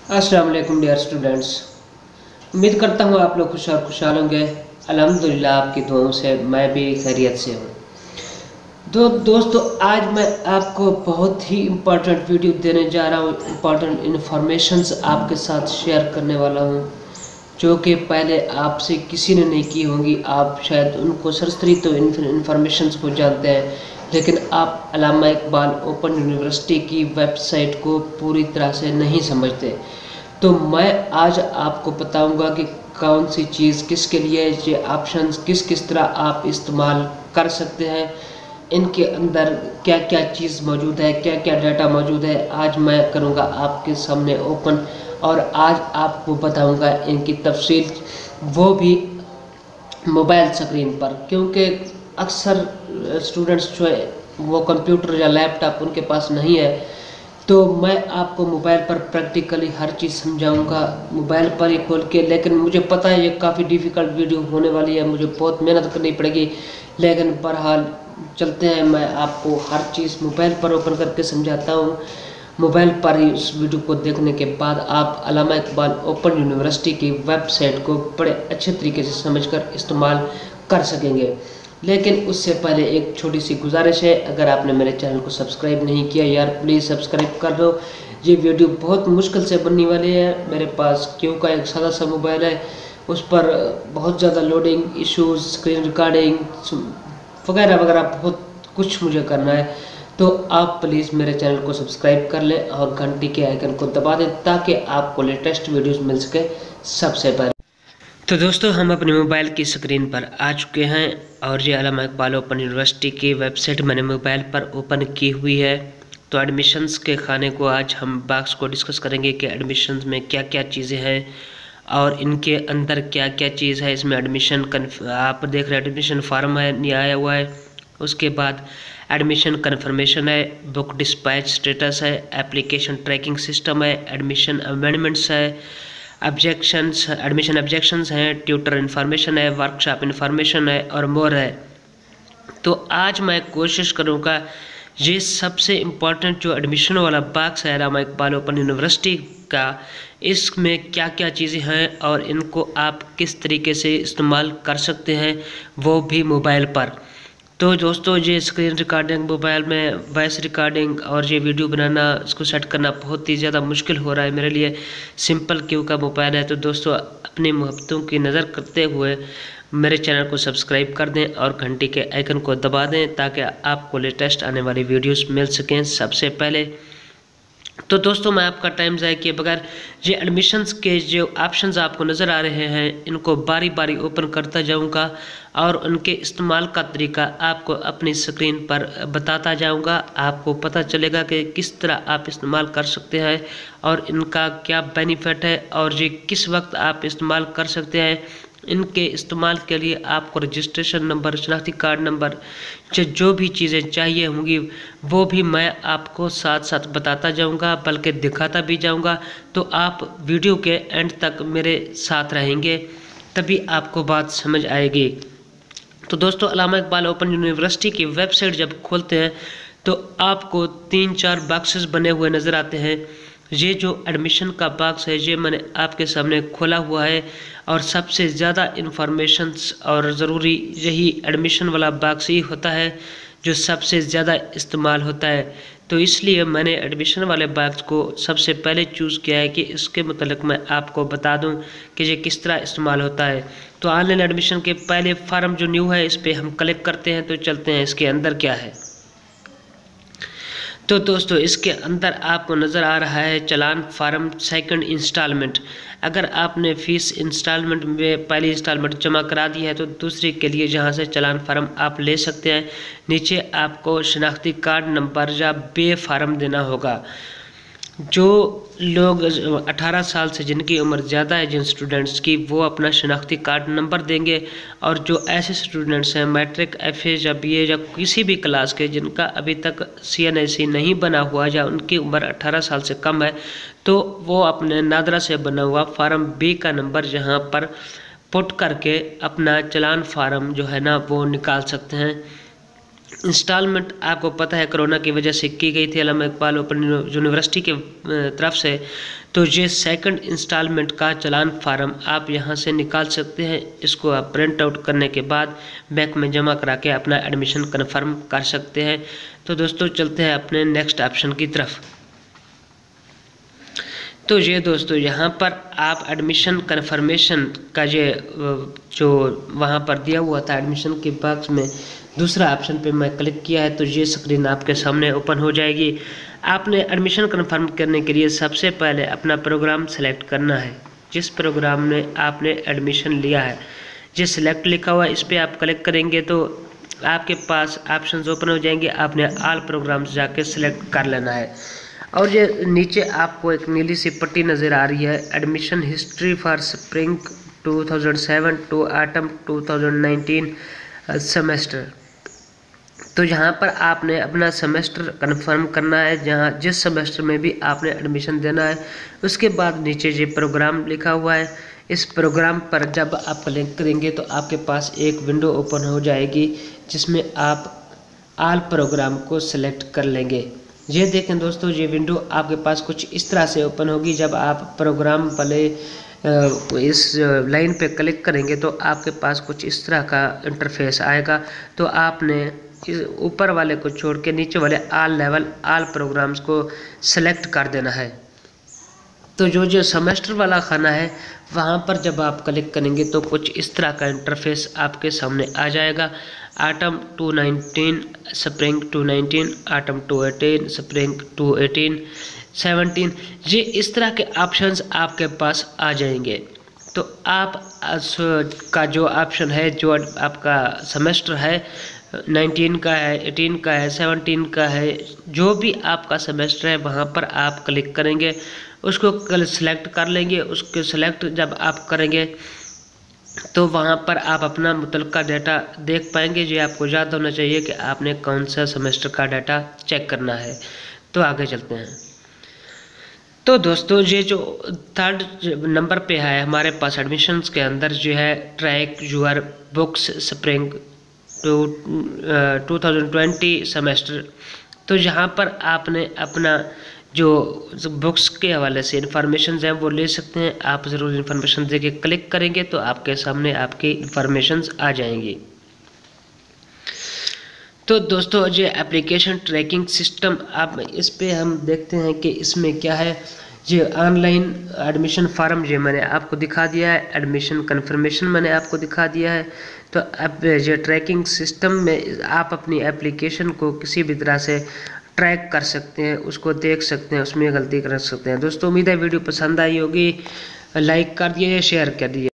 अस्सलाम वालेकुम dear students. उम्मीद करता हूँ आप लोग खुशहाल होंगे। अल्हम्दुलिल्लाह आपकी दुआओं से मैं भी खैरियत से हूँ। तो दोस्तों, आज मैं आपको बहुत ही इम्पोर्टेंट वीडियो देने जा रहा हूँ। इम्पोर्टेंट इन्फॉर्मेशंस आपके साथ शेयर करने वाला हूँ जो कि पहले आपसे किसी ने नहीं की होंगी। आप शायद उनको सरसरी तो इन्फॉर्मेशंस को जानते हैं, लेकिन आप अल्लामा इकबाल ओपन यूनिवर्सिटी की वेबसाइट को पूरी तरह से नहीं समझते। तो मैं आज आपको बताऊंगा कि कौन सी चीज़ किसके लिए, ये ऑप्शंस किस किस तरह आप इस्तेमाल कर सकते हैं, इनके अंदर क्या क्या चीज़ मौजूद है, क्या क्या डाटा मौजूद है, आज मैं करूंगा आपके सामने ओपन। और आज आपको बताऊंगा इनकी तफसील, वो भी मोबाइल स्क्रीन पर, क्योंकि अक्सर स्टूडेंट्स जो है वो कंप्यूटर या लैपटॉप उनके पास नहीं है। तो मैं आपको मोबाइल पर प्रैक्टिकली हर चीज़ समझाऊंगा मोबाइल पर ही खोल के। लेकिन मुझे पता है ये काफ़ी डिफ़िकल्ट वीडियो होने वाली है, मुझे बहुत मेहनत करनी पड़ेगी, लेकिन बहरहाल चलते हैं। मैं आपको हर चीज़ मोबाइल पर ओपन करके समझाता हूँ। मोबाइल पर ही उस वीडियो को देखने के बाद आप अल्लामा इकबाल ओपन यूनिवर्सिटी की वेबसाइट को बड़े अच्छे तरीके से समझकर इस्तेमाल कर सकेंगे। लेकिन उससे पहले एक छोटी सी गुजारिश है, अगर आपने मेरे चैनल को सब्सक्राइब नहीं किया यार प्लीज़ सब्सक्राइब कर दो। ये वीडियो बहुत मुश्किल से बनने वाली है। मेरे पास क्यों का एक सादा सा मोबाइल है, उस पर बहुत ज़्यादा लोडिंग इश्यूज, स्क्रीन रिकॉर्डिंग वगैरह वगैरह बहुत कुछ मुझे करना है। तो आप प्लीज़ मेरे चैनल को सब्सक्राइब कर लें और घंटी के आइकन को दबा दें ताकि आपको लेटेस्ट वीडियोस मिल सके सबसे पहले। तो दोस्तों, हम अपने मोबाइल की स्क्रीन पर आ चुके हैं और ये अल्लामा इकबाल ओपन यूनिवर्सिटी की वेबसाइट मैंने मोबाइल पर ओपन की हुई है। तो एडमिशन्स के खाने को आज हम बॉक्स को डिस्कस करेंगे कि एडमिशन्स में क्या क्या चीज़ें हैं और इनके अंदर क्या क्या चीज़ है। इसमें एडमिशन आप देख रहे हैं एडमिशन फार्म है, नहीं आया हुआ है। उसके बाद एडमिशन कन्फर्मेशन है, बुक डिस्पैच स्टेटस है, एप्लीकेशन ट्रैकिंग सिस्टम है, एडमिशन अमेंडमेंट्स है, ऑब्जेक्शंस, एडमिशन ऑब्जेक्शंस हैं, ट्यूटर इन्फॉर्मेशन है, वर्कशॉप इन्फॉर्मेशन है और मोर है। तो आज मैं कोशिश करूँगा ये सबसे इम्पोर्टेंट जो एडमिशन वाला बॉक्स है अल्लामा इकबाल ओपन यूनिवर्सिटी का, इसमें क्या क्या चीज़ें हैं और इनको आप किस तरीके से इस्तेमाल कर सकते हैं, वो भी मोबाइल पर। तो दोस्तों, ये स्क्रीन रिकॉर्डिंग मोबाइल में वॉइस रिकॉर्डिंग और ये वीडियो बनाना, इसको सेट करना बहुत ही ज़्यादा मुश्किल हो रहा है मेरे लिए। सिंपल क्यू का मोबाइल है। तो दोस्तों, अपनी मोहब्बतों की नज़र करते हुए मेरे चैनल को सब्सक्राइब कर दें और घंटी के आइकन को दबा दें ताकि आपको लेटेस्ट आने वाली वीडियोस मिल सकें सबसे पहले। तो दोस्तों, मैं आपका टाइम ज़ाया किए बगैर ये एडमिशन्स के जो ऑप्शंस आपको नज़र आ रहे हैं इनको बारी बारी ओपन करता जाऊंगा और उनके इस्तेमाल का तरीका आपको अपनी स्क्रीन पर बताता जाऊंगा। आपको पता चलेगा कि किस तरह आप इस्तेमाल कर सकते हैं और इनका क्या बेनिफिट है और ये किस वक्त आप इस्तेमाल कर सकते हैं। इनके इस्तेमाल के लिए आपको रजिस्ट्रेशन नंबर, शनाख्ती कार्ड नंबर, जो भी चीज़ें चाहिए होंगी वो भी मैं आपको साथ साथ बताता जाऊंगा, बल्कि दिखाता भी जाऊंगा। तो आप वीडियो के एंड तक मेरे साथ रहेंगे तभी आपको बात समझ आएगी। तो दोस्तों, अल्लामा इकबाल ओपन यूनिवर्सिटी की वेबसाइट जब खोलते हैं तो आपको 3-4 बॉक्सेस बने हुए नज़र आते हैं। ये जो एडमिशन का बॉक्स है ये मैंने आपके सामने खोला हुआ है और सबसे ज़्यादा इन्फॉर्मेशंस और ज़रूरी यही एडमिशन वाला बॉक्स ही होता है जो सबसे ज़्यादा इस्तेमाल होता है। तो इसलिए मैंने एडमिशन वाले बॉक्स को सबसे पहले चूज़ किया है कि इसके मतलब मैं आपको बता दूं कि ये किस तरह इस्तेमाल होता है। तो ऑनलाइन एडमिशन के पहले फार्म जो न्यू है इस पर हम क्लिक करते हैं। तो चलते हैं इसके अंदर क्या है। तो दोस्तों, इसके अंदर आपको नज़र आ रहा है चालान फार्म सेकंड इंस्टॉलमेंट। अगर आपने फ़ीस इंस्टॉलमेंट में पहली इंस्टॉलमेंट जमा करा दी है तो दूसरी के लिए जहां से चालान फार्म आप ले सकते हैं। नीचे आपको शनाख्ती कार्ड नंबर या बे फार्म देना होगा। जो लोग 18 साल से जिनकी उम्र ज़्यादा है, जिन स्टूडेंट्स की, वो अपना शनाख्ती कार्ड नंबर देंगे। और जो ऐसे स्टूडेंट्स हैं मैट्रिक, एफए या बीए या किसी भी क्लास के जिनका अभी तक सीएनआईसी नहीं बना हुआ या उनकी उम्र 18 साल से कम है, तो वो अपने नादरा से बना हुआ फार्म बी का नंबर यहाँ पर पुट करके अपना चालान फार्म जो है ना वो निकाल सकते हैं। इंस्टॉलमेंट आपको पता है कोरोना की वजह से की गई थी अल्लामा इकबाल ओपन यूनिवर्सिटी के तरफ से। तो ये सेकंड इंस्टॉलमेंट का चालान फार्म आप यहाँ से निकाल सकते हैं। इसको आप प्रिंट आउट करने के बाद बैंक में जमा करा के अपना एडमिशन कन्फर्म कर सकते हैं। तो दोस्तों चलते हैं अपने नेक्स्ट ऑप्शन की तरफ। तो ये दोस्तों यहाँ पर आप एडमिशन कन्फर्मेशन का ये जो वहाँ पर दिया हुआ था एडमिशन के बॉक्स में दूसरा ऑप्शन पे मैं क्लिक किया है तो ये स्क्रीन आपके सामने ओपन हो जाएगी। आपने एडमिशन कन्फर्म करने के लिए सबसे पहले अपना प्रोग्राम सेलेक्ट करना है। जिस प्रोग्राम में आपने एडमिशन लिया है जो सिलेक्ट लिखा हुआ है इस पर आप क्लिक करेंगे तो आपके पास ऑप्शंस ओपन हो जाएंगे। आपने ऑल प्रोग्राम्स जाके सिलेक्ट कर लेना है और ये नीचे आपको एक नीली सी पट्टी नज़र आ रही है admission history for spring 2007 to autumn 2019 semester. तो यहाँ पर आपने अपना सेमेस्टर कन्फर्म करना है जहाँ जिस सेमेस्टर में भी आपने एडमिशन देना है। उसके बाद नीचे ये प्रोग्राम लिखा हुआ है, इस प्रोग्राम पर जब आप क्लिक करेंगे तो आपके पास एक विंडो ओपन हो जाएगी जिसमें आप ऑल प्रोग्राम को सेलेक्ट कर लेंगे। ये देखें दोस्तों ये विंडो आपके पास कुछ इस तरह से ओपन होगी। जब आप प्रोग्राम वाले इस लाइन पे क्लिक करेंगे तो आपके पास कुछ इस तरह का इंटरफेस आएगा। तो आपने ऊपर वाले को छोड़ के नीचे वाले ऑल प्रोग्राम्स को सेलेक्ट कर देना है। तो जो सेमेस्टर वाला खाना है वहाँ पर जब आप क्लिक करेंगे तो कुछ इस तरह का इंटरफेस आपके सामने आ जाएगा। ऑटम 2019 स्प्रिंग 2019 ऑटम 2018 स्प्रिंग 2018 17 ये इस तरह के ऑप्शंस आपके पास आ जाएंगे। तो आप का जो ऑप्शन है जो आपका सेमेस्टर है 19 का है 18 का है 17 का है जो भी आपका सेमेस्टर है वहाँ पर आप क्लिक करेंगे उसको सेलेक्ट कर लेंगे। उसके सेलेक्ट जब आप करेंगे तो वहाँ पर आप अपना मुतल्लिका डाटा देख पाएंगे। ये आपको याद होना चाहिए कि आपने कौन सा सेमेस्टर का डाटा चेक करना है। तो आगे चलते हैं। तो दोस्तों ये जो थर्ड नंबर पे है हमारे पास एडमिशन्स के अंदर जो है track your books spring 2020 semester. तो यहाँ पर आपने अपना जो बुक्स के हवाले से इंफॉर्मेशन हैं वो ले सकते हैं। आप ज़रूर इंफॉर्मेशन दे के क्लिक करेंगे तो आपके सामने आपकी इंफॉर्मेशन आ जाएंगी। तो दोस्तों ये एप्लीकेशन ट्रैकिंग सिस्टम आप इस पे हम देखते हैं कि इसमें क्या है। ये ऑनलाइन एडमिशन फार्म ये मैंने आपको दिखा दिया है, एडमिशन कन्फर्मेशन मैंने आपको दिखा दिया है। तो अब ये ट्रैकिंग सिस्टम में आप अपनी एप्लीकेशन को किसी भी तरह से ट्रैक कर सकते हैं, उसको देख सकते हैं, उसमें गलती कर सकते हैं। दोस्तों उम्मीद है वीडियो पसंद आई होगी, लाइक कर दिए, शेयर कर दिए।